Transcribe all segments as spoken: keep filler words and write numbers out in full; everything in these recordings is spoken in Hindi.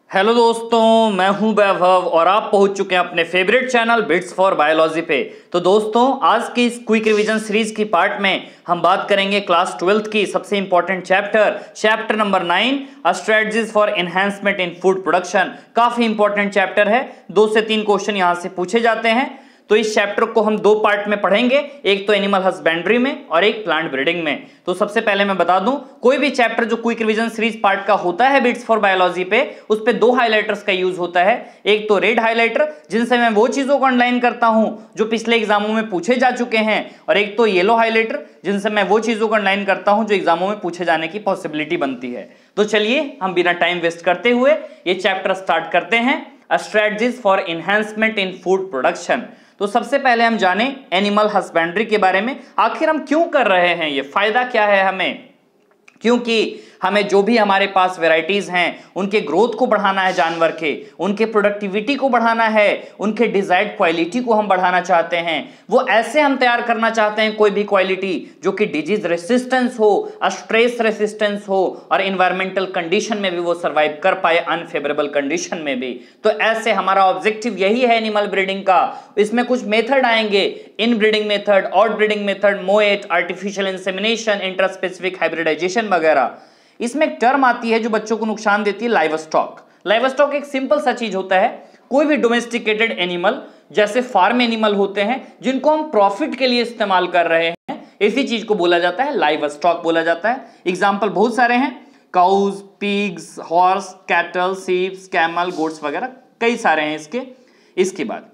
हेलो दोस्तों, मैं हूं वैभव और आप पहुंच चुके हैं अपने favourite channel bits for biology पे। तो दोस्तों, आज की इस क्विक रिवीजन सीरीज की पार्ट में हम बात करेंगे क्लास ट्वेल्थ की सबसे important chapter chapter number nine strategies for enhancement in food production. काफी इंपॉर्टेंट चैप्टर है, दो से तीन क्वेश्चन यहां से पूछे जाते हैं। तो इस चैप्टर को हम दो पार्ट में पढ़ेंगे, एक तो एनिमल हस्बेंड्री में और एक प्लांट ब्रीडिंग में। तो सबसे पहले मैं बता दूं, कोई भी चैप्टर जो क्विक रिवीजन सीरीज पार्ट का होता है बिट्स फॉर बायोलॉजी पे, उस पे दो हाइलाइटर्स का यूज होता है। एक तो रेड हाइलाइटर, जिनसे मैं वो चीजों को अंडरलाइन करता हूं जो पिछले एग्जामों में पूछे जा चुके हैं, और एक तो येलो हाइलाइटर, जिनसे मैं वो चीजों को अंडरलाइन करता हूं जो एग्जामों में पूछे जाने की पॉसिबिलिटी बनती है। तो चलिए हम बिना टाइम वेस्ट करते हुए ये चैप्टर स्टार्ट करते हैं, strategies for enhancement in food production. तो सबसे पहले हम जाने एनिमल हस्बेंड्री के बारे में। आखिर हम क्यों कर रहे हैं, ये फायदा क्या है हमें? क्योंकि हमें जो भी हमारे पास वैरायटीज हैं उनके ग्रोथ को बढ़ाना है, जानवर के उनके प्रोडक्टिविटी को बढ़ाना है, उनके डिजायर्ड क्वालिटी को हम बढ़ाना चाहते हैं। वो ऐसे हम तैयार करना चाहते हैं कोई भी क्वालिटी जो कि डिजीज रेसिस्टेंस हो, स्ट्रेस रेसिस्टेंस हो और इन्वायरमेंटल कंडीशन में भी वो सर्वाइव कर पाए, अनफेवरेबल कंडीशन में भी। तो ऐसे हमारा ऑब्जेक्टिव यही है एनिमल ब्रीडिंग का। इसमें कुछ मेथड आएंगे, inbreeding method, outbreeding method, MOET, artificial insemination, intraspecific hybridization वगैरह। इसमें एक टर्म आती है जो बच्चों को नुकसान देती है, लाइव स्टॉक। लाइव स्टॉक एक सिंपल सा चीज होता है, कोई भी डोमेस्टिकेटेड एनिमल जैसे फार्म एनिमल होते हैं जिनको हम प्रॉफिट के लिए इस्तेमाल कर रहे हैं, इसी चीज को बोला जाता है लाइव स्टॉक बोला जाता है। एग्जाम्पल बहुत सारे हैं, cows, pigs, horse, cattle, sheeps, camel, goats वगैरह कई सारे हैं इसके। इसके बाद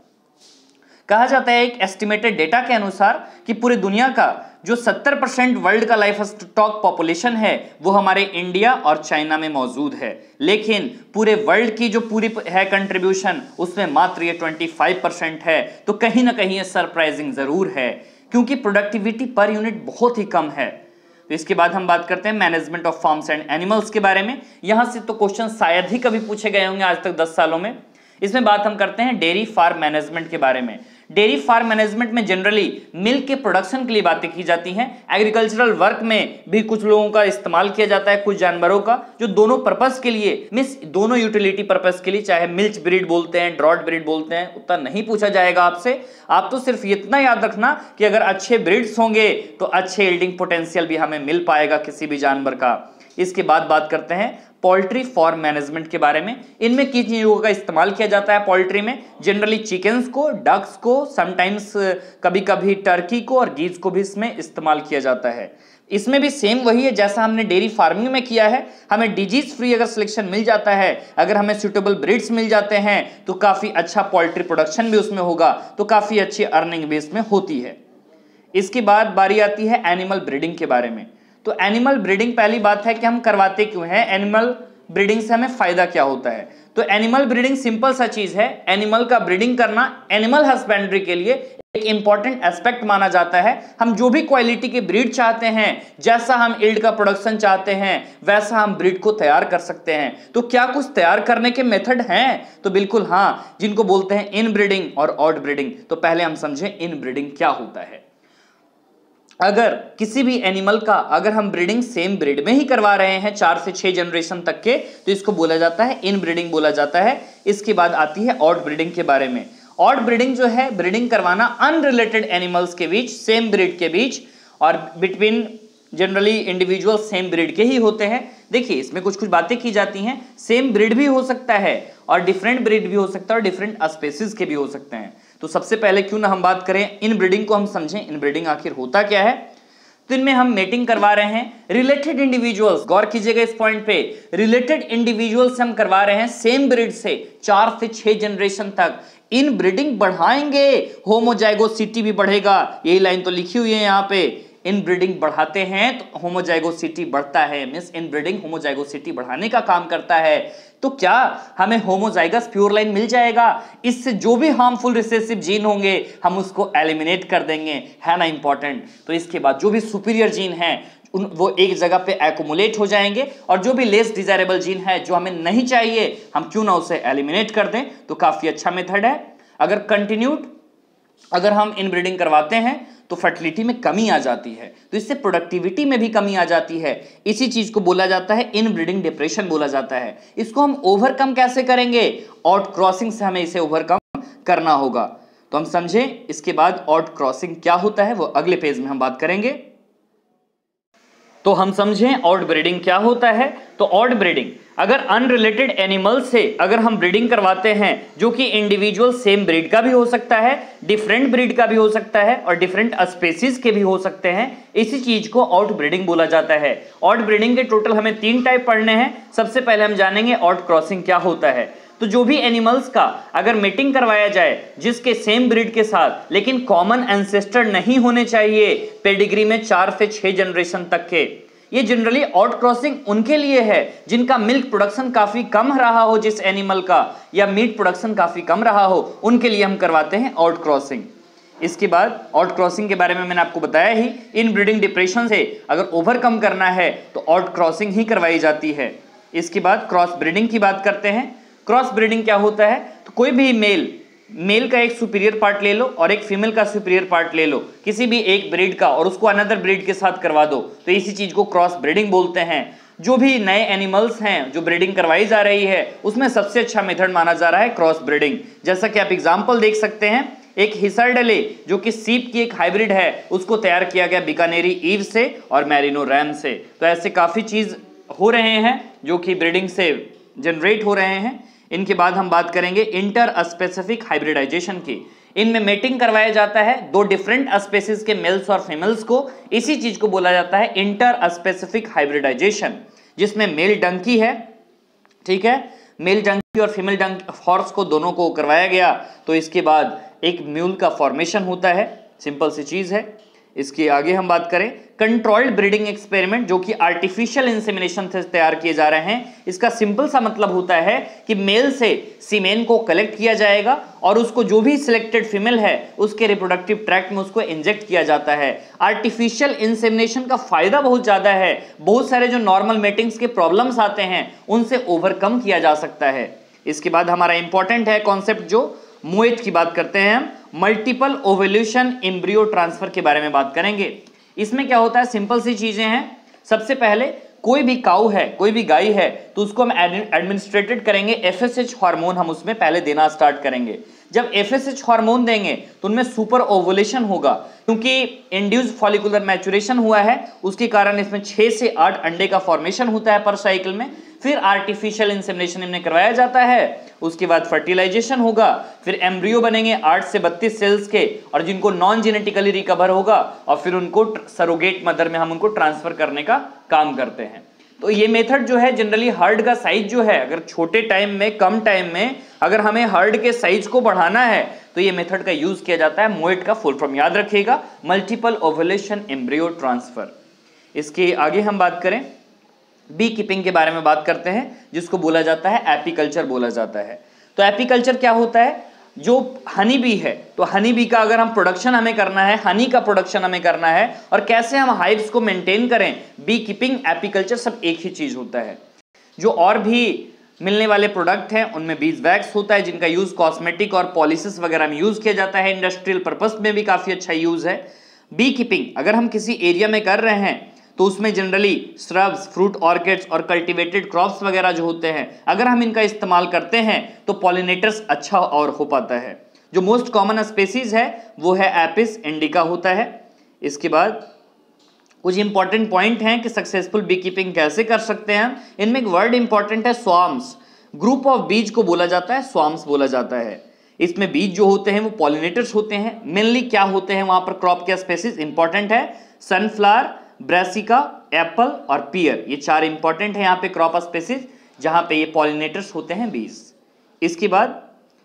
कहा जाता है एक एस्टिमेटेड डेटा के अनुसार कि पूरी दुनिया का जो सत्तर परसेंट वर्ल्ड का लाइफ स्टॉक पॉपुलेशन है वो हमारे इंडिया और चाइना में मौजूद है, लेकिन पूरे वर्ल्ड की जो पूरी है कंट्रीब्यूशन उसमें मात्र ये पच्चीस परसेंट है। तो कहीं ना कहीं ये सरप्राइजिंग जरूर है, क्योंकि प्रोडक्टिविटी पर यूनिट बहुत ही कम है। तो इसके बाद हम बात करते हैं management of farms and animals के बारे में। यहां से तो क्वेश्चन शायद ही कभी पूछे गए होंगे आज तक दस सालों में। इसमें बात हम करते हैं डेयरी फार्म मैनेजमेंट के बारे में। डेयरी फार्म मैनेजमेंट में जनरली मिल्क के प्रोडक्शन के लिए बातें की जाती हैं। एग्रीकल्चरल वर्क में भी कुछ लोगों का इस्तेमाल किया जाता है, कुछ जानवरों का, जो दोनों पर्पस के लिए, मींस दोनों यूटिलिटी पर्पस के लिए, चाहे मिल्क ब्रीड बोलते हैं, ड्रॉट ब्रीड बोलते हैं, उतना नहीं पूछा जाएगा आपसे। आप तो सिर्फ इतना याद रखना कि अगर अच्छे ब्रीड्स होंगे तो अच्छे यील्डिंग पोटेंशियल भी हमें मिल पाएगा किसी भी जानवर का। इसके बाद बात करते हैं पोल्ट्री फार्म मैनेजमेंट के बारे में। इनमें किन चीजों का इस्तेमाल किया जाता है पोल्ट्री में? जनरली चिकन्स को, डक्स को, समटाइम्स कभी कभी टर्की को और गीज को भी इसमें इस्तेमाल किया जाता है। इसमें भी सेम वही है जैसा हमने डेयरी फार्मिंग में किया है। हमें डिजीज फ्री अगर सिलेक्शन मिल जाता है, अगर हमें सुटेबल ब्रीड्स मिल जाते हैं, तो काफी अच्छा पोल्ट्री प्रोडक्शन भी उसमें होगा, तो काफी अच्छी अर्निंग भी इसमें होती है। इसके बाद बारी आती है एनिमल ब्रीडिंग के बारे में। तो एनिमल ब्रीडिंग, पहली बात है कि हम करवाते क्यों हैं, एनिमल ब्रीडिंग से हमें फायदा क्या होता है? तो एनिमल ब्रीडिंग सिंपल सा चीज है, एनिमल का ब्रीडिंग करना एनिमल हस्बेंड्री के लिए एक इंपॉर्टेंट एस्पेक्ट माना जाता है। हम जो भी क्वालिटी के ब्रीड चाहते हैं, जैसा हम यील्ड का प्रोडक्शन चाहते हैं, वैसा हम ब्रीड को तैयार कर सकते हैं। तो क्या कुछ तैयार करने के मेथड हैं? तो बिल्कुल हाँ, जिनको बोलते हैं इन ब्रीडिंग और आउट ब्रीडिंग। तो पहले हम समझें इन ब्रीडिंग क्या होता है। अगर किसी भी एनिमल का अगर हम ब्रीडिंग सेम ब्रीड में ही करवा रहे हैं चार से छह जनरेशन तक के, तो इसको बोला जाता है इन ब्रीडिंग बोला जाता है। इसके बाद आती है आउट ब्रीडिंग के बारे में। आउट ब्रीडिंग जो है, ब्रीडिंग करवाना अनरिलेटेड एनिमल्स के बीच, सेम ब्रीड के बीच और between generally individual same breed के ही होते हैं। देखिए इसमें कुछ कुछ बातें की जाती हैं, सेम ब्रीड भी हो सकता है और डिफरेंट ब्रीड भी हो सकता है और डिफरेंट स्पेसीज के भी हो सकते हैं। तो सबसे पहले क्यों ना हम बात करें इन ब्रीडिंग को, हम समझें इन ब्रीडिंग आखिर होता क्या है। तो इनमें हम मेटिंग करवा रहे हैं रिलेटेड इंडिविजुअल्स, गौर कीजिएगा इस पॉइंट पे, रिलेटेड इंडिविजुअल्स हम करवा रहे हैं सेम ब्रीड से चार से छह जनरेशन तक। इन ब्रीडिंग बढ़ाएंगे, होमोजाइगोसिटी भी बढ़ेगा, यही लाइन तो लिखी हुई है यहाँ पे। इन ब्रीडिंग बढ़ाते हैं तो होमोजाइगोसिटी बढ़ता है, मींस इन ब्रीडिंग होमोजाइगोसिटी बढ़ाने का काम करता है। तो क्या हमें होमोजाइगस प्योर लाइन मिल जाएगा? इससे जो भी हार्मफुल रिसेसिव जीन होंगे हम उसको एलिमिनेट कर देंगे, है ना इंपॉर्टेंट। तो इसके बाद जो भी सुपीरियर जीन है उन वो एक जगह पे एक्युमुलेट हो जाएंगे, और जो भी लेस डिजायरेबल जीन है जो हमें नहीं चाहिए हम क्यों ना उसे एलिमिनेट कर दें। तो काफी अच्छा मेथड है। अगर कंटिन्यूड अगर हम इनब्रीडिंग करवाते हैं तो फर्टिलिटी में कमी आ जाती है, तो इससे प्रोडक्टिविटी में भी कमी आ जाती है। इसी चीज को बोला जाता है इनब्रीडिंग डिप्रेशन बोला जाता है। इसको हम ओवरकम कैसे करेंगे? आउट क्रॉसिंग से हमें इसे ओवरकम करना होगा। तो हम समझें इसके बाद आउट क्रॉसिंग क्या होता है वो अगले पेज में हम बात करेंगे। तो हम समझें आउट ब्रीडिंग क्या होता है। तो आउट ब्रीडिंग, अगर अनरिलेटेड एनिमल से अगर हम ब्रीडिंग करवाते हैं जो कि इंडिविजुअल सेम ब्रीड का भी हो सकता है, डिफरेंट ब्रीड का भी हो सकता है और डिफरेंट स्पेसीज के भी हो सकते हैं, इसी चीज को आउट ब्रीडिंग बोला जाता है। आउट ब्रीडिंग के टोटल हमें तीन टाइप पढ़ने हैं। सबसे पहले हम जानेंगे आउट क्रॉसिंग क्या होता है। तो जो भी एनिमल्स का अगर मेटिंग करवाया जाए जिसके सेम ब्रीड के साथ लेकिन कॉमन एंसेस्टर नहीं होने चाहिए पेडिग्री में चार से छह जनरेशन तक के, ये जनरली आउट क्रॉसिंग उनके लिए है जिनका मिल्क प्रोडक्शन काफी कम रहा हो जिस एनिमल का, या मीट प्रोडक्शन काफी कम रहा हो, उनके लिए हम करवाते हैं आउट क्रॉसिंग। इसके बाद आउट क्रॉसिंग के बारे में मैंने आपको बताया ही, इन ब्रीडिंग डिप्रेशन से अगर ओवरकम करना है तो आउट क्रॉसिंग ही करवाई जाती है। इसके बाद क्रॉस ब्रीडिंग की बात करते हैं। क्रॉस ब्रीडिंग क्या होता है? तो कोई भी मेल मेल का एक सुपीरियर पार्ट ले लो और एक फीमेल का सुपीरियर पार्ट ले लो किसी भी एक ब्रीड का और उसको अनदर ब्रीड के साथ करवा दो, तो इसी चीज को क्रॉस ब्रीडिंग बोलते हैं। जो भी नए एनिमल्स हैं जो ब्रीडिंग करवाई जा रही है उसमें सबसे अच्छा मेथड माना जा रहा है क्रॉस ब्रीडिंग। जैसा कि आप एग्जाम्पल देख सकते हैं, एक हिसरडले जो कि सीप की एक हाइब्रिड है उसको तैयार किया गया बीकानेरी ईव से और मैरिनो रैम से। तो ऐसे काफी चीज हो रहे हैं जो कि ब्रीडिंग से जनरेट हो रहे हैं। इनके बाद हम बात करेंगे इंटर स्पेसिफिक हाइब्रिडाइजेशन की। इनमें मेटिंग करवाया जाता है दो डिफरेंट स्पेसीज के मेल्स और फीमेल्स को, इसी चीज को बोला जाता है इंटर स्पेसिफिक हाइब्रिडाइजेशन, जिसमें मेल डंकी है, ठीक है, मेल डंकी और फीमेल डंकी हॉर्स को दोनों को करवाया गया, तो इसके बाद एक म्यूल का फॉर्मेशन होता है। सिंपल सी चीज है। इसके आगे हम बात करें कंट्रोल्ड ब्रीडिंग एक्सपेरिमेंट जो कि आर्टिफिशियल इंसेमिनेशन से तैयार किए जा रहे हैं। इसका सिंपल सा मतलब होता है कि मेल से सीमेन को कलेक्ट किया जाएगा और उसको जो भी सिलेक्टेड फीमेल है उसके रिप्रोडक्टिव ट्रैक्ट में उसको इंजेक्ट किया जाता है। आर्टिफिशियल इंसेमिनेशन का फायदा बहुत ज्यादा है, बहुत सारे जो नॉर्मल मेटिंग्स के प्रॉब्लम्स आते हैं उनसे ओवरकम किया जा सकता है। इसके बाद हमारा इंपॉर्टेंट है कॉन्सेप्ट जो मोएट की बात करते हैं हम, मल्टीपल ओवल्यूशन एम्ब्रियो ट्रांसफर के बारे में बात करेंगे। इसमें क्या होता है, सिंपल सी चीजें हैं। सबसे पहले कोई भी काऊ है, कोई भी गाय है, तो उसको हम एडमिनिस्ट्रेटेड करेंगे एफएसएच हार्मोन, हम उसमें पहले देना स्टार्ट करेंगे। जब एफएसएच हार्मोन देंगे तो उनमें सुपर ओवुलेशन होगा, क्योंकि इंड्यूस्ड फॉलिकुलर मैचुरेशन हुआ है, उसके कारण इसमें छह से आठ अंडे का फॉर्मेशन होता है पर साइकिल में। फिर आर्टिफिशियल इंसेमिनेशन इनमें करवाया जाता है, उसके बाद फर्टिलाइजेशन होगा, फिर एम्ब्रियो बनेंगे आठ से बत्तीस सेल्स के और जिनको नॉन जेनेटिकली रिकवर होगा, और फिर उनको सरोगेट मदर में हम उनको ट्रांसफर करने का काम करते हैं। तो ये मेथड जो है जनरली हर्ड का साइज जो है, अगर छोटे टाइम में कम टाइम में अगर हमें हर्ड के साइज को बढ़ाना है तो ये मेथड का यूज किया जाता है। मोएट का फुल फॉर्म याद रखिएगा, मल्टीपल ओवुलेशन एम्ब्रियो ट्रांसफर। इसके आगे हम बात करें बी कीपिंग के बारे में बात करते हैं, जिसको बोला जाता है एपीकल्चर बोला जाता है। तो एपीकल्चर क्या होता है, जो हनी बी है, तो हनी बी का अगर हम प्रोडक्शन हमें करना है, हनी का प्रोडक्शन हमें करना है और कैसे हम हाइव्स को मेंटेन करें, बी कीपिंग एपीकल्चर सब एक ही चीज होता है। जो और भी मिलने वाले प्रोडक्ट हैं उनमें बीज वैक्स होता है जिनका यूज कॉस्मेटिक और पॉलिसिस वगैरह में यूज किया जाता है, इंडस्ट्रियल पर्पस में भी काफी अच्छा यूज है। बी कीपिंग अगर हम किसी एरिया में कर रहे हैं तो उसमें जनरली श्रब्स, फ्रूट ऑर्किड्स और कल्टीवेटेड क्रॉप्स वगैरह जो होते हैं, अगर हम इनका इस्तेमाल करते हैं तो पॉलिनेटर्स अच्छा और हो पाता है। जो मोस्ट कॉमन स्पेसीज है वो है एपिस इंडिका होता है। इसके बाद कुछ इंपॉर्टेंट पॉइंट हैं कि सक्सेसफुल बी कीपिंग कैसे कर सकते हैं। इनमें एक वर्ड इंपॉर्टेंट है स्वार्म्स, ग्रुप ऑफ बीज को बोला जाता है स्वार्म्स बोला जाता है। इसमें बीज जो होते हैं वो पॉलिनेटर्स होते हैं। मेनली क्या होते हैं वहां पर क्रॉप के स्पेसीज इंपॉर्टेंट है, सनफ्लावर, ब्रासिका, एप्पल और पियर, ये चार इंपॉर्टेंट है यहाँ पे क्रॉप स्पेसीज जहां पे ये पॉलिनेटर्स होते हैं बीज। इसके बाद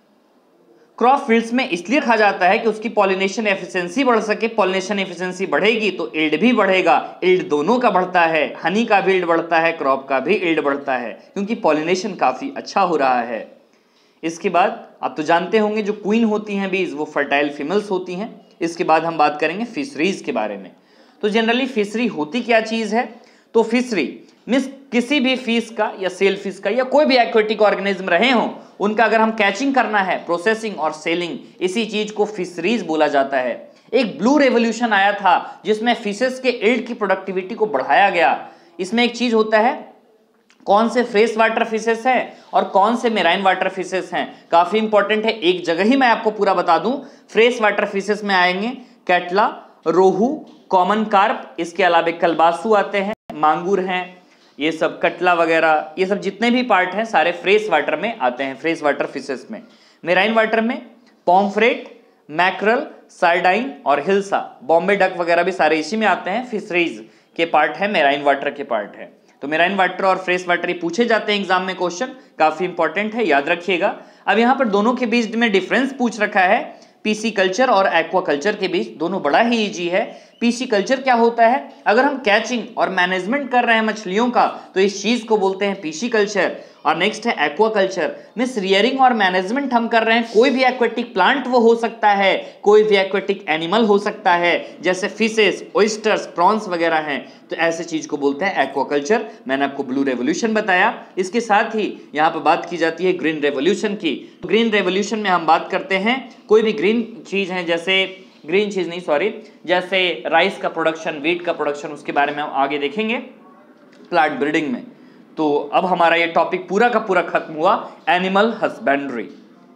क्रॉप फील्ड्स में इसलिए कहा जाता है कि उसकी पॉलिनेशन एफिशिएंसी बढ़ सके, पॉलिनेशन एफिशिएंसी बढ़ेगी तो इल्ड भी बढ़ेगा, इल्ड दोनों का बढ़ता है, हनी का भी इल्ड बढ़ता है, क्रॉप का भी इल्ड बढ़ता है, क्योंकि पॉलिनेशन काफी अच्छा हो रहा है। इसके बाद आप तो जानते होंगे जो क्वीन होती हैं बीज वो फर्टाइल फीमेल्स होती हैं। इसके बाद हम बात करेंगे फिशरीज के बारे में। तो जनरली फिशरी होती क्या चीज है, तो फिशरी मींस किसी भी फिश का या सेल फिश का या कोई भी एक्वेटिक ऑर्गेनिज्म रहे हों, उनका अगर हम कैचिंग करना है, प्रोसेसिंग और सेलिंग, इसी चीज को फिशरीज बोला जाता है। एक ब्लू रेवोल्यूशन आया था जिसमें फिशेस के यील्ड की प्रोडक्टिविटी को बढ़ाया गया। इसमें एक चीज होता है, कौन से फ्रेश वाटर फिशेस हैं और कौन से मेराइन वाटर फिशेस हैं, काफी इंपॉर्टेंट है। एक जगह ही मैं आपको पूरा बता दूं, फ्रेश वाटर फिशेस में आएंगे कैटला, रोहू, कॉमन कार्प, इसके अलावा कलबासू आते हैं, मांगूर हैं, ये सब कटला वगैरह, ये सब जितने भी पार्ट हैं सारे फ्रेश वाटर में आते हैं, फ्रेश वाटर फिशेस में। मेराइन वाटर में पॉम्फ्रेट, मैक्रल, सार्डाइन और हिल्सा, बॉम्बे डक वगैरह भी सारे इसी में आते हैं, फिशरीज के पार्ट है, मेराइन वाटर के पार्ट है। तो मेराइन वाटर और फ्रेश वाटर ये पूछे जाते हैं एग्जाम में क्वेश्चन, काफी इंपॉर्टेंट है, याद रखिएगा। अब यहाँ पर दोनों के बीच में डिफरेंस पूछ रखा है, पीसी कल्चर और एक्वा कल्चर के बीच, दोनों बड़ा ही इजी है। पीसी कल्चर क्या होता है, अगर हम कैचिंग और मैनेजमेंट कर रहे हैं मछलियों का तो इस चीज को बोलते हैं पीसी कल्चर। और नेक्स्ट है एक्वा कल्चर, मींस रियरिंग और मैनेजमेंट हम कर रहे हैं, कोई भी एक्वेटिक प्लांट वो हो सकता है, कोई भी एक्वेटिक एनिमल हो सकता है, जैसे फिशेस, ऑयस्टर्स, प्रॉन्स वगैरह हैं, तो ऐसे चीज को बोलते हैं एक्वा कल्चर। मैंने आपको ब्लू रेवोल्यूशन बताया। इसके साथ ही यहाँ पर बात की जाती है ग्रीन रेवोल्यूशन की। ग्रीन रेवोल्यूशन में हम बात करते हैं कोई भी ग्रीन चीज है, जैसे ग्रीन चीज नहीं सॉरी जैसे राइस का प्रोडक्शन, व्हीट का प्रोडक्शन, उसके बारे में हम आगे देखेंगे प्लांट ब्रीडिंग में। तो अब हमारा ये टॉपिक पूरा का पूरा खत्म हुआ, एनिमल हस्बेंड्री।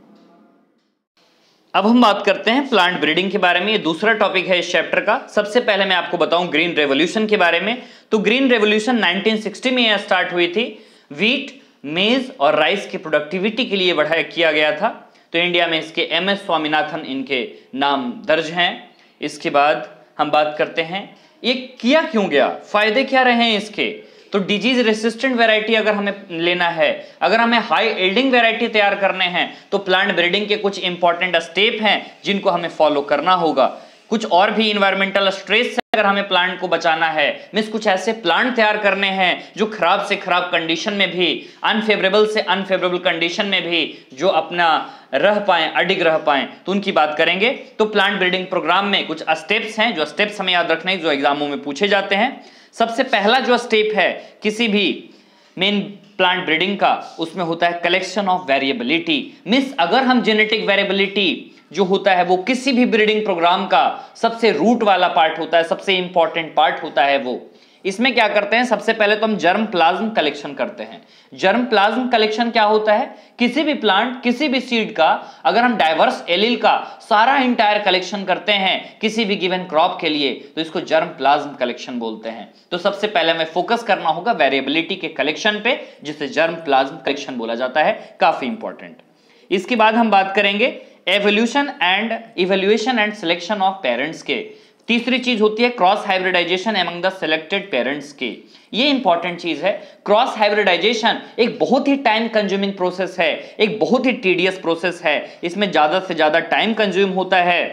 अब हम बात करते हैं प्लांट ब्रीडिंग के बारे में, ये दूसरा टॉपिक है इस चैप्टर का। सबसे पहले मैं आपको बताऊं ग्रीन रेवोल्यूशन के बारे में। तो ग्रीन रेवोल्यूशन नाइनटीन सिक्सटी में स्टार्ट हुई थी, व्हीट, मेज और राइस की प्रोडक्टिविटी के लिए बढ़ाया किया गया था। तो इंडिया में इसके एम एस स्वामीनाथन इनके नाम दर्ज हैं। इसके बाद हम बात करते हैं ये किया क्यों गया, फायदे क्या रहे हैं इसके। तो डिजीज रेसिस्टेंट वैरायटी अगर हमें लेना है, अगर हमें हाई यील्डिंग वैरायटी तैयार करने हैं, तो प्लांट ब्रीडिंग के कुछ इंपॉर्टेंट स्टेप हैं जिनको हमें फॉलो करना होगा। कुछ और भी इन्वायरमेंटल स्ट्रेस से अगर हमें प्लांट को बचाना है, मींस कुछ ऐसे प्लांट तैयार करने हैं जो खराब से खराब कंडीशन में भी, अनफेवरेबल से अनफेवरेबल कंडीशन में भी जो अपना रह पाए, अडिग रह पाए, तो उनकी बात करेंगे। तो प्लांट ब्रीडिंग प्रोग्राम में कुछ स्टेप्स हैं, जो स्टेप्स हमें याद रखने जो एग्जामों में पूछे जाते हैं। सबसे पहला जो स्टेप है किसी भी मेन प्लांट ब्रीडिंग का, उसमें होता है कलेक्शन ऑफ वेरिएबिलिटी। मींस अगर हम जेनेटिक वेरिएबिलिटी जो होता है वो किसी भी ब्रीडिंग प्रोग्राम का सबसे रूट वाला पार्ट होता है, सबसे इंपॉर्टेंट पार्ट होता है वो। इसमें क्या करते हैं, सबसे पहले तो हम जर्म प्लाज्म कलेक्शन करते हैं। जर्म प्लाज्म कलेक्शन क्या होता है, किसी भी प्लांट, किसी भी सीड का अगर हम डाइवर्स एलील का सारा इंटायर कलेक्शन करते हैं किसी भी गिवन क्रॉप के लिए, तो इसको जर्म प्लाज्म कलेक्शन बोलते हैं। तो सबसे पहले हमें फोकस करना होगा वेरिएबिलिटी के कलेक्शन पे, जिसे जर्म प्लाज्म कलेक्शन बोला जाता है, काफी इंपॉर्टेंट। इसके बाद हम बात करेंगे evolution and evaluation and selection of parents के। तीसरी चीज होती है cross hybridization among the selected parents के। ये इंपॉर्टेंट चीज है। क्रॉस हाइब्रिडाइजेशन एक बहुत ही टाइम कंज्यूमिंग प्रोसेस है, एक बहुत ही टीडियस प्रोसेस है, इसमें ज्यादा से ज्यादा टाइम कंज्यूम होता है।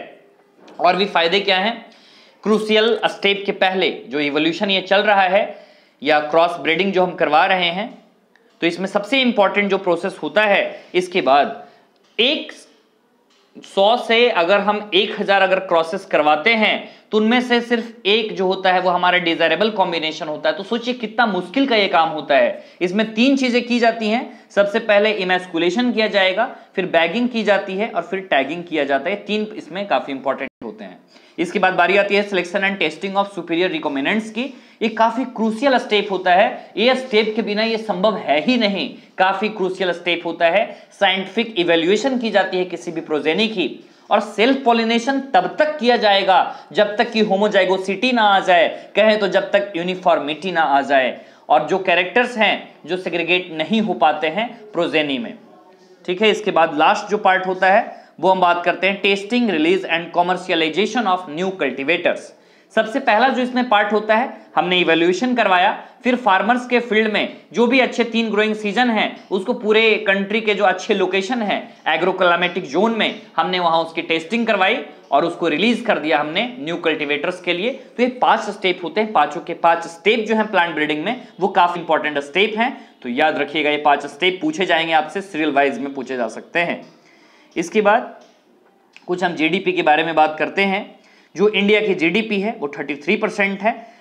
और भी फायदे क्या हैं, क्रूशियल स्टेप के पहले जो इवोल्यूशन ये चल रहा है या क्रॉस ब्रीडिंग जो हम करवा रहे हैं, तो इसमें सबसे इंपॉर्टेंट जो प्रोसेस होता है, इसके बाद एक सौ से अगर हम एक हजार अगर क्रॉसेस करवाते हैं तो उनमें से सिर्फ एक जो होता है वो हमारा डिजायरेबल कॉम्बिनेशन होता है। तो सोचिए कितना मुश्किल का ये काम होता है। इसमें तीन चीजें की जाती हैं, सबसे पहले इमैस्कुलेशन किया जाएगा, फिर बैगिंग की जाती है और फिर टैगिंग किया जाता है। तीन इसमें काफी इंपॉर्टेंट होते हैं। इसके बाद बारी आती है selection and testing of superior recombinants की। ये काफी क्रूशियल स्टेप होता है, ये स्टेप के बिना ये संभव है ही नहीं, काफी क्रूशियल स्टेप होता है। साइंटिफिक इवैल्यूएशन की जाती है किसी भी प्रोजेनी की, और सेल्फ पॉलिनेशन तब तक किया जाएगा जब तक कि होमोजाइगोसिटी ना आ जाए, कहें तो जब तक यूनिफॉर्मिटी ना आ जाए, और जो कैरेक्टर्स हैं जो सेग्रीगेट नहीं हो पाते हैं प्रोजेनी में। ठीक है, इसके बाद लास्ट जो पार्ट होता है वो हम बात करते हैं testing, release and commercialization of new cultivars. सबसे पहला जो इसमें पार्ट होता है, हमने इवैल्यूएशन करवाया, फिर फार्मर्स के फील्ड में जो भी अच्छे तीन ग्रोइंग सीजन हैं उसको पूरे कंट्री के जो अच्छे लोकेशन है एग्रोक्लाइमेटिक जोन में, हमने वहां उसकी टेस्टिंग करवाई और उसको रिलीज कर दिया हमने न्यू कल्टीवेटर्स के लिए। तो ये पांच स्टेप होते हैं, पांचों के पांच स्टेप जो है प्लांट ब्रीडिंग में वो काफी इंपॉर्टेंट स्टेप हैं। तो याद रखिएगा, ये पांच स्टेप पूछे जाएंगे आपसे, सीरियल वाइज में पूछे जा सकते हैं। इसके बाद कुछ हम जीडीपी के बारे में बात करते हैं। जो इंडिया की जीडीपी है वो तैंतीस परसेंट है,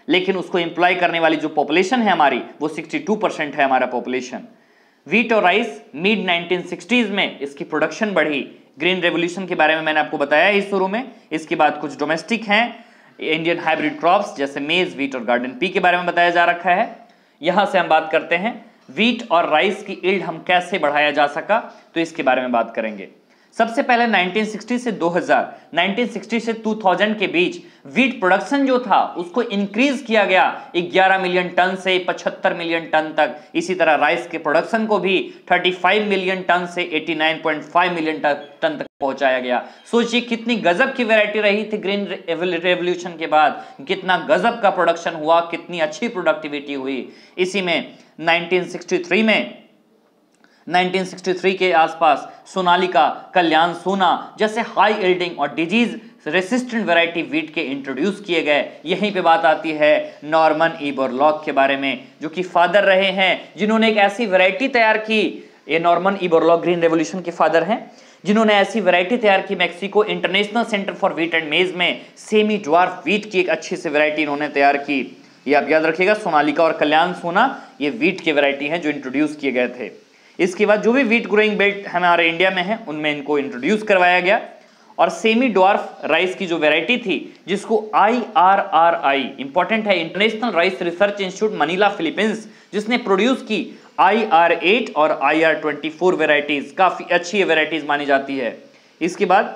लेकिन उसको एम्प्लॉय करने वाली जो पॉपुलेशन है हमारी वो बासठ परसेंट है हमारा पॉपुलेशन। वीट और राइस मिड नाइनटीन सिक्सटीज़ में इसकी प्रोडक्शन बढ़ी। ग्रीन रेवोल्यूशन के बारे में मैंने आपको बताया ही शुरू में। इसके बाद कुछ डोमेस्टिक हैं इंडियन हाइब्रिड क्रॉप्स जैसे मेज, वीट और गार्डन पी के बारे में बताया जा रखा है। यहां से हम बात करते हैं वीट और राइस की यील्ड हम कैसे बढ़ाया जा सका, तो इसके बारे में बात करेंगे। सबसे पहले नाइनटीन सिक्सटी से दो हज़ार, नाइनटीन सिक्सटी से दो हज़ार के बीच वीट प्रोडक्शन जो था उसको इंक्रीज किया गया ग्यारह मिलियन टन से पचहत्तर मिलियन टन तक। इसी तरह राइस के प्रोडक्शन को भी पैंतीस मिलियन टन से नवासी पॉइंट पाँच मिलियन टन तक पहुंचाया गया। सोचिए कितनी गजब की वैरायटी रही थी ग्रीन रेवोल्यूशन के बाद, कितना गजब का प्रोडक्शन हुआ, कितनी अच्छी प्रोडक्टिविटी हुई। इसी में नाइनटीन सिक्सटी थ्री में नाइनटीन सिक्सटी थ्री के आसपास सोनालिका, कल्याण सोना जैसे हाई यील्डिंग और डिजीज रेसिस्टेंट वैरायटी वीट के इंट्रोड्यूस किए गए। यहीं पे बात आती है नॉर्मन ई बोरलॉग के बारे में, जो कि फादर रहे हैं जिन्होंने एक ऐसी वैरायटी तैयार की। ये Norman E Borlaug green revolution के फादर हैं जिन्होंने ऐसी वैरायटी तैयार की। Mexico International Center for Wheat and maize में सेमी ड्वार्फ व्हीट की एक अच्छी सी वैरायटी इन्होंने तैयार की। ये आप याद रखिएगा, सोनालिका और कल्याण सोना ये व्हीट की वैरायटी हैं जो इंट्रोड्यूस किए गए थे। इसके बाद जो भी व्हीट ग्रोइंग बेल्ट हमारे इंडिया में है उनमें इनको इंट्रोड्यूस करवाया गया। और सेमी ड्वार्फ राइस की जो वैरायटी थी जिसको I R R I important है, International Rice Research Institute Manila Philippines, जिसने प्रोड्यूस की आई आर एट और I R twenty four varieties, काफी अच्छी वैरायटीज मानी जाती है। इसके बाद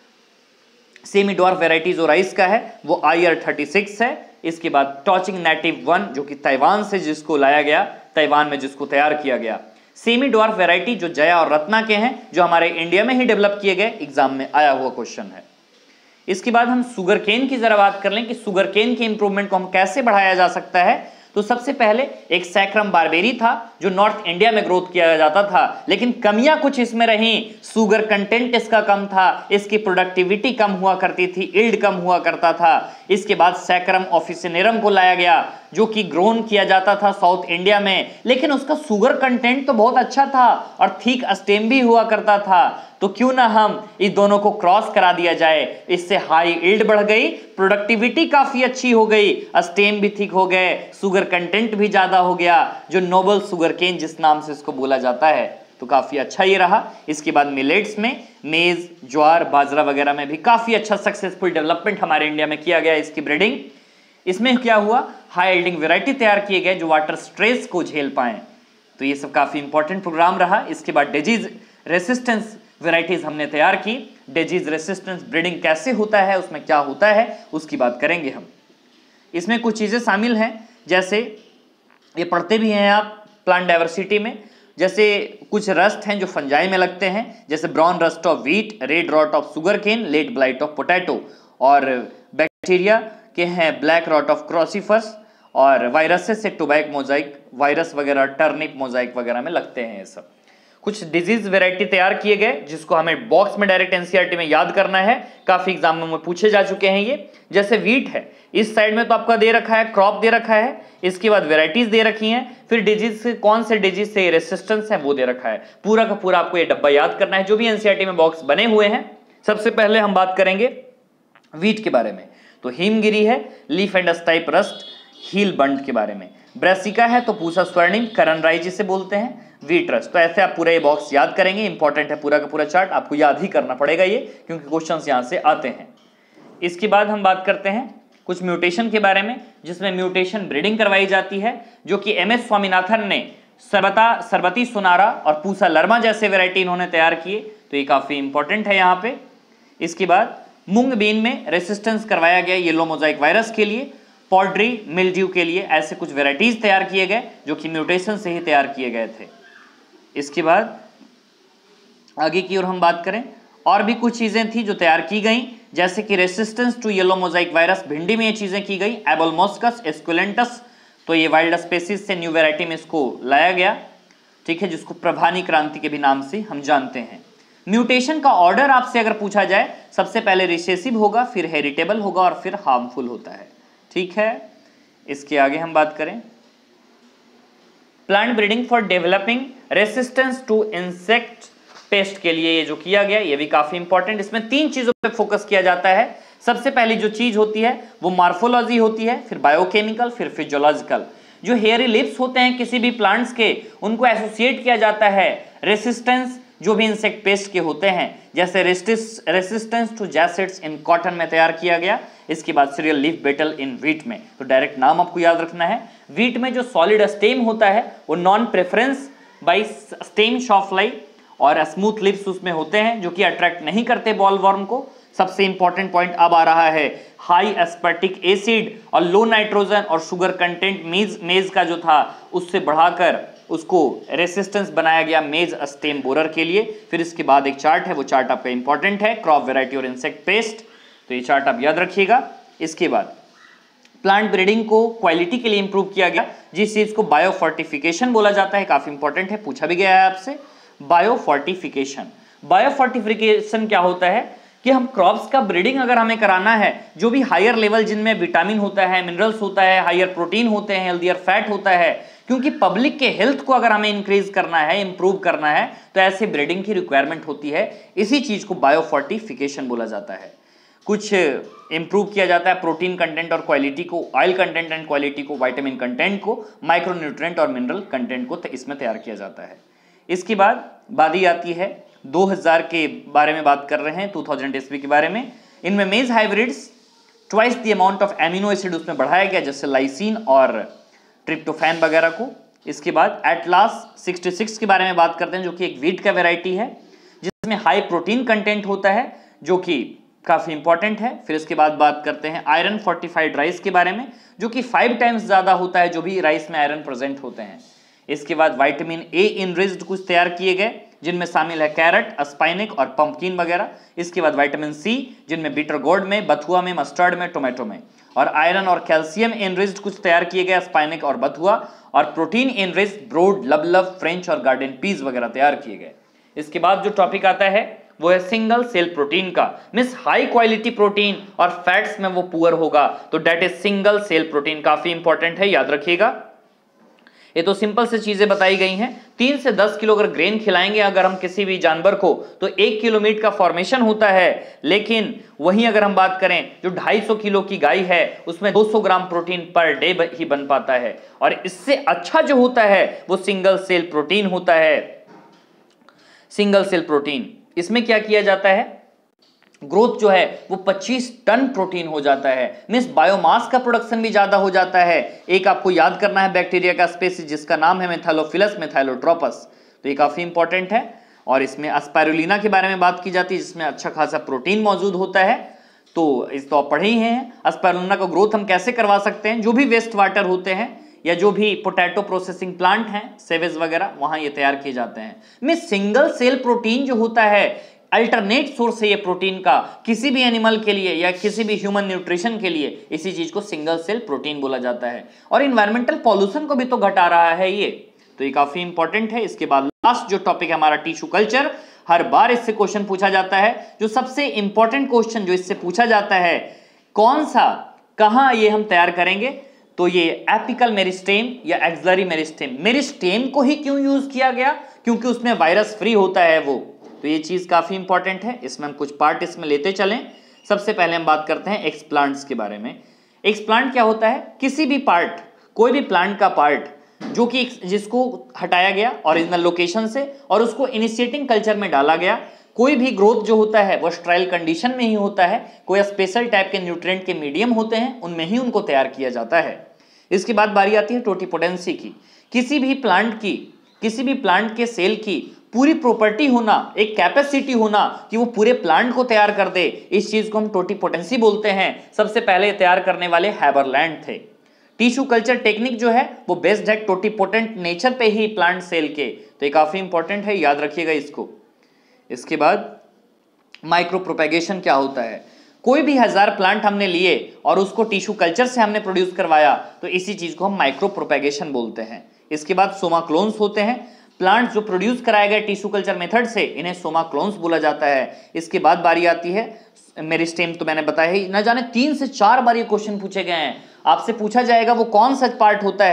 सेमी ड्वार्फ वैरायटी जो राइस का है वो आई आर थर्टी सिक्स है। इसके बाद टॉचिंग नेटिव वन जो कि ताइवान से जिसको लाया गया, ताइवान में जिसको तैयार किया गया। सेमी ड्वार्फ वैरायटी जो जया और रत्ना के हैं जो हमारे इंडिया में ही डेवलप किए गए, एग्जाम में आया हुआ क्वेश्चन है। इसके बाद हम शुगर केन की जरा बात कर लें कि शुगर केन के इंप्रूवमेंट को हम कैसे बढ़ाया जा सकता है। तो सबसे पहले एक सैक्रम बारबेरी था जो नॉर्थ इंडिया में ग्रोथ किया जाता था, लेकिन कमियां कुछ इसमें रहीं। शुगर कंटेंट इसका कम था, इसकी प्रोडक्टिविटी कम हुआ करती थी, यील्ड कम हुआ करता था। इसके बाद सैक्रम ऑफिसिनेरम को लाया गया जो कि ग्रोन किया जाता था साउथ इंडिया में, लेकिन उसका शुगर कंटेंट तो बहुत अच्छा था और थिक स्टेम भी हुआ करता था। तो क्यों ना हम इस दोनों को क्रॉस करा दिया जाए, इससे हाई यील्ड बढ़ गई, प्रोडक्टिविटी काफी अच्छी हो गई, स्टेम भी थिक हो गए, शुगर कंटेंट भी ज्यादा हो गया, जो नोबल शुगर केन जिस नाम से इसको बोला जाता है। तो काफी अच्छा ये रहा। इसके बाद मिलेट्स में मेज, ज्वार, बाजरा वगैरह में भी काफी अच्छा सक्सेसफुल डेवलपमेंट हमारे इंडिया में किया गया इसकी ब्रीडिंग। इसमें क्या हुआ, हाई यील्डिंग वैरायटी तैयार किए गए जो वाटर स्ट्रेस को झेल पाए। तो ये सब काफी इंपॉर्टेंट प्रोग्राम रहा। इसके बाद डिजीज रेसिस्टेंस वैरायटीज हमने तैयार की। डिजीज रेसिस्टेंस ब्रीडिंग कैसे होता है, उसमें क्या होता है, उसकी बात करेंगे हम। इसमें कुछ चीजें शामिल हैं, जैसे ये पढ़ते भी हैं आप प्लांट डाइवर्सिटी में, जैसे कुछ रस्ट हैं जो फंजाई में लगते हैं, जैसे brown rust of wheat, red rot of sugar cane, late blight of potato, और बैक्टीरिया के हैं ब्लैक रॉट ऑफ क्रॉसीफर्स, और वायरसेस से टोबैक मोजाइक वायरस वगैरह, टर्निप मोजाइक वगैरह में लगते हैं ये सब। कुछ डिजीज वैरायटी तैयार किए गए जिसको हमें बॉक्स में डायरेक्ट एनसीईआरटी में याद करना है, काफी एग्जाम में पूछे जा चुके हैं ये। जैसे व्हीट है, इस साइड में तो आपका दे रखा है, क्रॉप दे रखा है, इसके बाद वैरायटीज दे रखी हैं, फिर डिजीज से कौन से डिजीज से रेसिस्टेंस है वो दे रखा है। पूरा का पूरा आपको ये डब्बा याद करना है जो भी एनसीईआरटी में बॉक्स बने हुए हैं। सबसे पहले हम बात करेंगे व्हीट के बारे में। तो हिमगिरी है, leaf and stripe rust, hill bunt के बारे में। ब्रेसिका है तो पूसा स्वर्णिम, करण राय जिसे बोलते हैं, व्हीट रस्ट। तो ऐसे आप पूरा ये बॉक्स याद करेंगे, इंपॉर्टेंट है पूरा का पूरा चार्ट, आपको याद ही करना पड़ेगा ये, क्योंकि क्वेश्चंस यहां से आते हैं। इसके बाद हम बात करते हैं कुछ म्यूटेशन के बारे में, जिसमें म्यूटेशन ब्रीडिंग करवाई जाती है, जो कि एम एस स्वामीनाथन ने सरबता सरबती सोनारा और पूसा लर्मा जैसे वैरायटी इन्होंने तैयार किए। तो ये काफी इंपॉर्टेंट है यहाँ पे। इसके बाद मूंग बीन में रेसिस्टेंस करवाया गया येलो मोजाइक वायरस के लिए, पॉल्ट्री मिल्ड्यू के लिए, ऐसे कुछ वैरायटीज तैयार किए गए जो कि म्यूटेशन से ही तैयार किए गए थे। इसके बाद आगे की ओर हम बात करें, और भी कुछ चीजें थी जो तैयार की गई, जैसे कि resistance to yellow mosaic virus, भिंडी में ये चीजें की गई। एबोलमोस्कस एस्कुलेंटस, तो ये वाइल्ड स्पेसीज से न्यू वैरायटी में इसको लाया गया, ठीक है, जिसको प्रभानी क्रांति के भी नाम से हम जानते हैं। म्यूटेशन का ऑर्डर आपसे अगर पूछा जाए, सबसे पहले रिसेसिव होगा, फिर हेरिटेबल होगा और फिर हार्मफुल होता है, ठीक है। इसके आगे हम बात करें plant breeding for developing resistance to insect pest के लिए ये जो किया गया ये भी काफी इंपॉर्टेंट। इसमें तीन चीजों पे फोकस किया जाता है। सबसे पहली जो चीज होती है वो मार्फोलॉजी होती है, फिर बायोकेमिकल, फिर फिजियोलॉजिकल। जो हेयरी लिप्स होते हैं किसी भी प्लांट्स के, उनको एसोसिएट किया जाता है रेसिस्टेंस जो भी इंसेक्ट पेस्ट के होते हैं, जैसे resistance to jassids in cotton में तैयार किया गया। इसके बाद cereal leaf beetle in wheat में, तो डायरेक्ट नाम आपको याद रखना है। वीट में जो सॉलिड स्टेम होता है वो non preference by stem sawfly और स्मूथ लिप्स उसमें होते हैं जो कि अट्रैक्ट नहीं करते बॉलवॉर्म को। सबसे इंपॉर्टेंट पॉइंट अब आ रहा है, हाई एस्पर्टिक एसिड और लो नाइट्रोजन और शुगर कंटेंट मेज मेज का जो था उससे बढ़ाकर उसको रेसिस्टेंस बनाया गया मेज स्टेम बोरर के लिए। फिर इसके बाद एक चार्ट है, वो चार्ट आपका इंपॉर्टेंट है, क्रॉप वेराइटी और इंसेक्ट पेस्ट, तो ये चार्ट आप याद रखिएगा। इसके बाद प्लांट ब्रीडिंग को क्वालिटी के लिए इंप्रूव किया गया, जिस चीज को बायोफोर्टिफिकेशन बोला जाता है, काफी इंपॉर्टेंट है, पूछा भी गया है आपसे। बायोफोर्टिफिकेशन बायोफोर्टिफिकेशन क्या होता है कि हम क्रॉप्स का ब्रीडिंग अगर हमें कराना है, जो भी हायर लेवल जिनमें विटामिन होता है, मिनरल्स होता है, हायर प्रोटीन होते हैं, हेल्दियर फैट होता है, क्योंकि पब्लिक के हेल्थ को अगर हमें इंक्रीज करना है, इंप्रूव करना है, तो ऐसे ब्रीडिंग की रिक्वायरमेंट होती है। इसी चीज को बायोफोर्टिफिकेशन बोला जाता है। कुछ इंप्रूव किया जाता है प्रोटीन कंटेंट और क्वालिटी को, ऑयल कंटेंट एंड क्वालिटी को, विटामिन कंटेंट को, माइक्रोन्यूट्रिएंट और मिनरल कंटेंट को इसमें तैयार किया जाता है। इसके बाद बारी आती है दो हज़ार के बारे में बात कर रहे हैं, दो हज़ार ईस्वी के बारे में। इनमें maize hybrids twice the amount of amino acid उसमें बढ़ाया गया, जैसे लाइसिन और ट्रिप्टोफैन वगैरह को। इसके बाद एटलास छियासठ के बारे में बात करते हैं, जो कि एक वीट का वैरायटी है जिसमें हाई प्रोटीन कंटेंट होता है, जो कि काफी इंपॉर्टेंट है। फिर इसके बाद बात करते हैं आयरन फोर्टिफाइड राइस के बारे में, जो कि फाइव टाइम्स ज्यादा होता है जो भी राइस में आयरन प्रेजेंट होते हैं। इसके बाद विटामिन ए इनरिच्ड कुछ तैयार किए गए, जिनमें शामिल है कैरेट, स्पाइनिक और पंपकिन वगैरह। इसके बाद विटामिन सी, जिनमें बीटर गोर्ड में, बथुआ में, मस्टर्ड में, टोमेटो में। और आयरन और कैल्शियम इनरिच्ड कुछ तैयार किए गए, स्पाइनिक और बथुआ। और protein enriched broad, lablab, french और गार्डन पीस वगैरह तैयार किए गए। इसके बाद जो टॉपिक आता है वो है सिंगल सेल प्रोटीन का, मींस हाई क्वालिटी प्रोटीन और फैट्स में वो पुअर होगा, तो that is single cell protein. काफी इंपॉर्टेंट है, याद रखिएगा। ये तो सिंपल से चीजें बताई गई हैं। तीन से दस किलो अगर ग्रेन खिलाएंगे अगर हम किसी भी जानवर को, तो एक किलो मीट का फॉर्मेशन होता है। लेकिन वहीं अगर हम बात करें जो ढाई सौ किलो की गाय है, उसमें दो सौ ग्राम प्रोटीन पर डे ही बन पाता है। और इससे अच्छा जो होता है वो सिंगल सेल प्रोटीन होता है। सिंगल सेल प्रोटीन, इसमें क्या किया जाता है, ग्रोथ जो है वो पच्चीस टन प्रोटीन हो जाता है, मींस बायोमास का प्रोडक्शन भी ज्यादा हो जाता है। एक आपको याद करना है बैक्टीरिया का स्पीसीज जिसका नाम है मेथाइलोफिलस मेथाइलोट्रोपस, तो ये काफी इंपॉर्टेंट है। और इसमें एस्पाइरुलिना के बारे में बात की जाती है, जिसमें अच्छा खासा प्रोटीन मौजूद होता है। तो इस तो आप पढ़े ही हैं। एस्पाइरुलिना का ग्रोथ हम कैसे करवा सकते हैं, जो भी वेस्ट वाटर होते हैं या जो भी पोटैटो प्रोसेसिंग प्लांट हैं, सेवेज वगैरह, वहां ये तैयार किए जाते हैं। में सिंगल सेल प्रोटीन जो होता है अल्टरनेट सोर्स है ये प्रोटीन का, किसी भी एनिमल के लिए या किसी भी ह्यूमन न्यूट्रिशन के लिए, इसी चीज को सिंगल सेल प्रोटीन बोला जाता है। और इन्वायरमेंटल पॉल्यूशन को भी तो घटा रहा है ये, तो ये काफी इंपॉर्टेंट है। इसके बाद लास्ट जो टॉपिक है हमारा टिश्यू कल्चर, हर बार इससे क्वेश्चन पूछा जाता है। जो सबसे इंपॉर्टेंट क्वेश्चन जो इससे पूछा जाता है, कौन सा, कहां ये हम तैयार करेंगे, तो ये एपिकल मेरिस्टेम या एक्सिलरी मेरिस्टेम। मेरिस्टेम को ही क्यों यूज किया गया, क्योंकि उसमें वायरस फ्री होता है वो, तो ये चीज काफी इंपॉर्टेंट है। इसमें हम कुछ पार्ट इसमें लेते चलें। सबसे पहले हम बात करते हैं एक्सप्लांट्स के बारे में। एक्सप्लांट क्या होता है, किसी भी पार्ट, कोई भी प्लांट का पार्ट जो कि जिसको हटाया गया ओरिजिनल लोकेशन से और उसको इनिशिएटिंग कल्चर में डाला गया। कोई भी ग्रोथ जो होता है वो स्ट्राइल कंडीशन में ही होता है, कोई स्पेशल टाइप के न्यूट्रिएंट के मीडियम होते हैं उनमें ही उनको तैयार किया जाता है। इसके बाद बारी आती है टोटिपोटेंसी की। किसी भी प्लांट की, किसी भी प्लांट के सेल की पूरी प्रॉपर्टी होना, एक कैपेसिटी होना कि वो पूरे प्लांट को तैयार कर दे, इस चीज को हम टोटिपोटेंसी बोलते हैं। सबसे पहले तैयार करने वाले हैबरलैंड थे। टिश्यू कल्चर टेक्निक जो है वो बेस्ड है टोटिपोटेंट नेचर पे ही प्लांट सेल के, तो ये काफी इंपॉर्टेंट है, याद रखिएगा इसको। इसके बाद माइक्रो प्रोपेगेशन क्या होता है, कोई भी हजार प्लांट हमने लिए और उसको टिश्यू कल्चर से हमने प्रोड्यूस करवाया, तो इसी चीज को हम माइक्रो प्रोपेगेशन बोलते हैं। इसके बाद सोमा क्लोन्स होते हैं, प्लांट जो प्रोड्यूस कराए गए टिश्यू कल्चर मेथड से, इन्हें सोमा क्लोन्स बोला जाता है। इसके बाद बारी आती है मेरिस्टेम, तो मैंने बताया ही, न जाने तीन से चार बार ये क्वेश्चन पूछे गए हैं। आपसे पूछा जाएगा वो कौन सा पार्ट होता है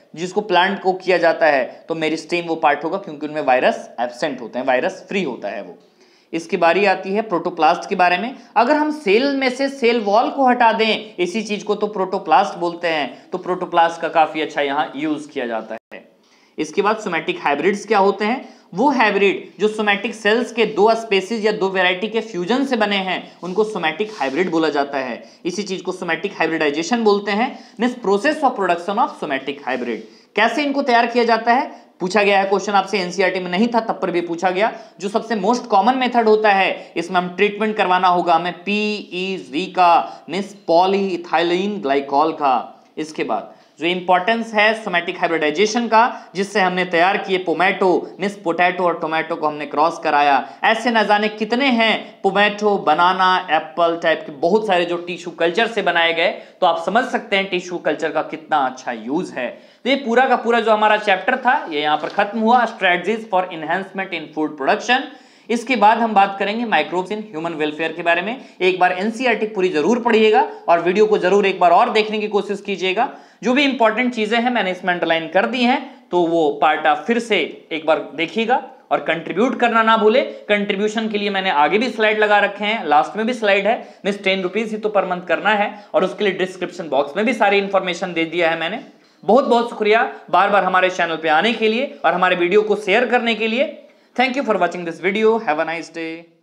जिसको प्लांट को किया जाता है तो मेरिस्टेम वो पार्ट होगा, क्योंकि उनमें वायरस एब्सेंट होते हैं, वायरस फ्री होता है वो। इसकी बारी आती है प्रोटोप्लास्ट के बारे में। अगर हम सेल में से सेल वॉल को हटा दें, इसी चीज को तो प्रोटोप्लास्ट बोलते हैं, तो प्रोटोप्लास्ट का काफी अच्छा यहां यूज किया जाता है। इसके बाद सोमैटिक हाइब्रिड्स क्या होते हैं? वो हाइब्रिड जो सोमैटिक सेल्स के दो स्पेसीज या दो वैरायटी के फ्यूजन से बने हैं, उनको सोमैटिक हाइब्रिड बोला जाता है। इसी चीज को सोमैटिक हाइब्रिडाइजेशन बोलते हैं। Next, process of production of somatic hybrid. कैसे इनको तैयार किया जाता है? पूछा गया है क्वेश्चन आपसे, एनसीईआरटी में नहीं था तब पर भी पूछा गया। जो सबसे मोस्ट कॉमन मेथड होता है, इसमें हम ट्रीटमेंट करवाना होगा हमें पीईजी का, मींस पॉलीइथाइलिन ग्लाइकॉल का। इसके बाद जो इंपॉर्टेंस है सोमैटिक हाइब्रिडाइजेशन का, जिससे हमने तैयार किए पोमैटो, मींस पोटैटो और टोमेटो को हमने क्रॉस कराया। ऐसे न जाने कितने हैं पोमैटो, बनाना, एप्पल टाइप के बहुत सारे जो टिश्यू कल्चर से बनाए गए, तो आप समझ सकते हैं टिश्यू कल्चर का कितना अच्छा यूज है। तो ये पूरा का पूरा जो हमारा चैप्टर था ये यहां पर खत्म हुआ, strategies for enhancement in food production. इसके बाद हम बात करेंगे माइक्रोब्स इन ह्यूमन वेलफेयर के बारे में। एक बार एनसीईआरटी पूरी जरूर पढ़िएगा और वीडियो को जरूर एक बार और देखने की कोशिश कीजिएगा। जो भी इंपॉर्टेंट चीजें हैं मैंने इसमें अंडरलाइन कर दी हैं, तो वो पार्ट आप फिर से एक बार देखिएगा और कंट्रीब्यूट करना ना भूले। कंट्रीब्यूशन के लिए मैंने आगे भी स्लाइड लगा रखे हैं, लास्ट में भी स्लाइड है। मिस टेन रुपीज ही तो पर मंथ करना है, और उसके लिए डिस्क्रिप्शन बॉक्स में भी सारी इंफॉर्मेशन दे दिया है मैंने। बहुत बहुत शुक्रिया बार बार हमारे चैनल पे आने के लिए और हमारे वीडियो को शेयर करने के लिए। Thank you for watching this video. Have a nice day.